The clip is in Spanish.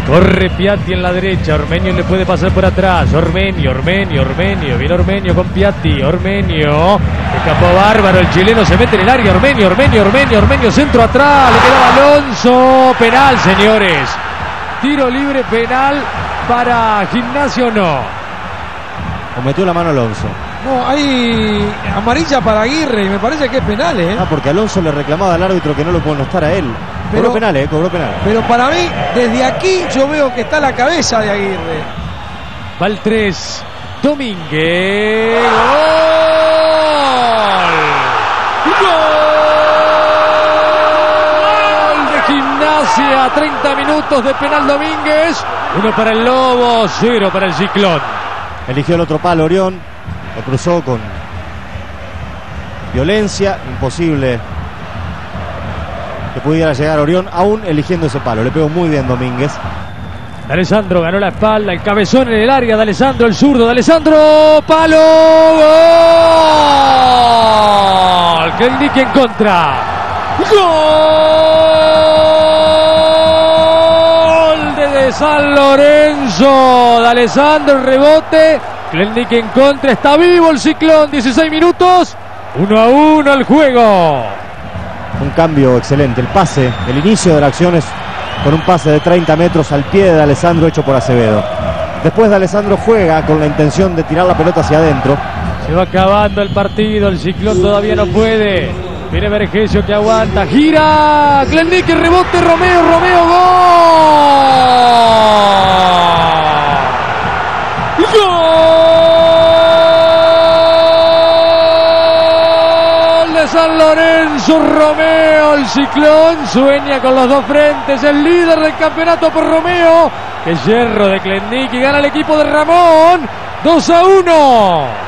Corre Piatti en la derecha, Ormeño le puede pasar por atrás, Ormeño, viene Ormeño con Piatti, Ormeño, escapó bárbaro, el chileno se mete en el área, Ormeño, centro atrás, le quedaba Alonso, penal señores, tiro libre, penal para Gimnasia o no. O metió la mano Alonso. No, hay amarilla para Aguirre y me parece que es penal, ¿eh? Ah, porque Alonso le reclamaba al árbitro que no lo puede estar a él. Cobró penal, cobró penal. Pero para mí, desde aquí yo veo que está la cabeza de Aguirre. Va el 3, Domínguez. ¡Gol! De Gimnasia, 30 minutos de penal Domínguez. 1 para el Lobo, 0 para el Ciclón. Eligió el otro palo Orión, lo cruzó con violencia, imposible que pudiera llegar Orión, aún eligiendo ese palo. Le pegó muy bien Domínguez. D'Alessandro ganó la espalda, el cabezón en el área, D'Alessandro, el zurdo, D'Alessandro, palo, gol, Kelnick en contra, gol de San Lorenzo, D'Alessandro, el rebote, Kelnick en contra, está vivo el Ciclón, 16 minutos, 1-1 el juego. Un cambio excelente, el pase, el inicio de la acción es con un pase de 30 metros al pie de D'Alessandro hecho por Acevedo. Después D'Alessandro juega con la intención de tirar la pelota hacia adentro. Se va acabando el partido, el Ciclón todavía no puede. Viene Vergesio que aguanta, gira, Kelnick, rebote, Romeo, gol. San Lorenzo, Romeo, el Ciclón sueña con los dos frentes, el líder del campeonato por Romeo, que hierro de Kelnick y gana el equipo de Ramón, 2-1.